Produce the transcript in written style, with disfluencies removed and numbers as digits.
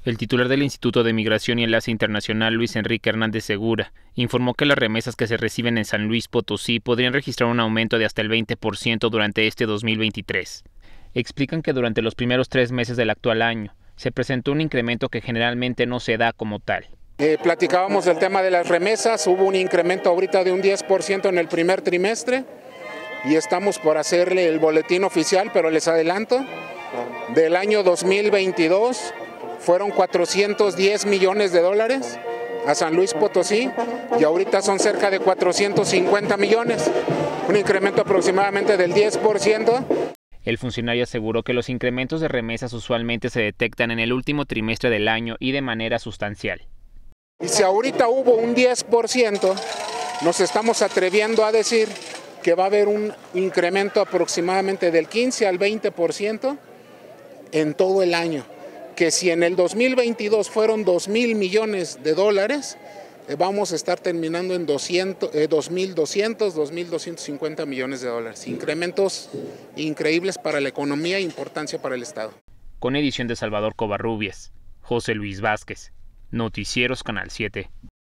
El titular del Instituto de Migración y Enlace Internacional, Luis Enrique Hernández Segura, informó que las remesas que se reciben en San Luis Potosí podrían registrar un aumento de hasta el 20% durante este 2023. Explican que durante los primeros 3 meses del actual año se presentó un incremento que generalmente no se da como tal. Platicábamos del tema de las remesas, hubo un incremento ahorita de un 10% en el primer trimestre y estamos por hacerle el boletín oficial, pero les adelanto, del año 2022 fueron 410 millones de dólares a San Luis Potosí y ahorita son cerca de 450 millones, un incremento aproximadamente del 10%. El funcionario aseguró que los incrementos de remesas usualmente se detectan en el último trimestre del año y de manera sustancial. Y si ahorita hubo un 10%, nos estamos atreviendo a decir que va a haber un incremento aproximadamente del 15 al 20% en todo el año. Que si en el 2022 fueron 2.000 millones de dólares, vamos a estar terminando en 2.200, 2.250 millones de dólares. Incrementos increíbles para la economía e importancia para el Estado. Con edición de Salvador Covarrubias, José Luis Vázquez, Noticieros Canal 7.